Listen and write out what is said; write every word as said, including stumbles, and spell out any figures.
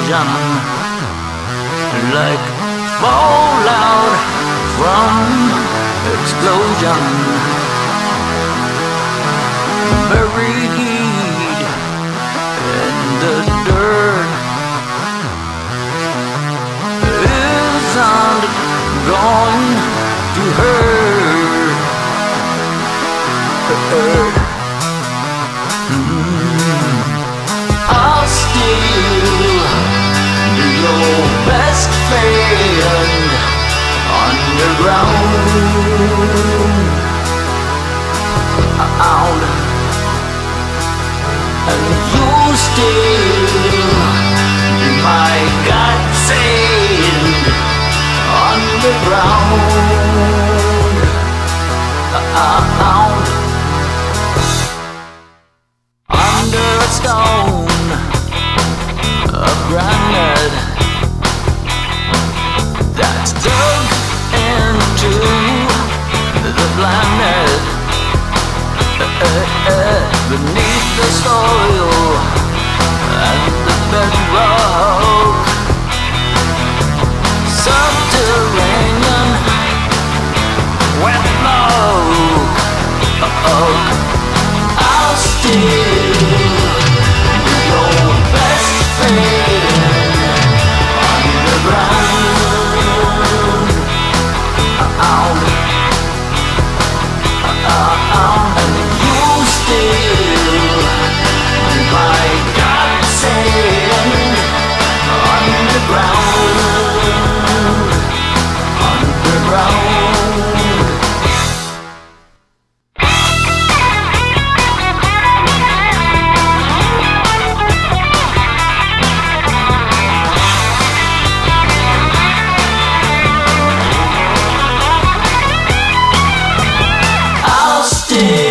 explosion, like fallout from explosion, buried in the dirt, isn't going to hurt. hurt. Mm. I'll still be your best friend underground. Out. And you'll still be my godsend underground. Out. Under a stone of granite that's dug into the planet, beneath the soil and the bedrock, subterranean wetlock. I'll still be your best friend underground. Out, out, and you'll still be my godsend underground, underground. Stay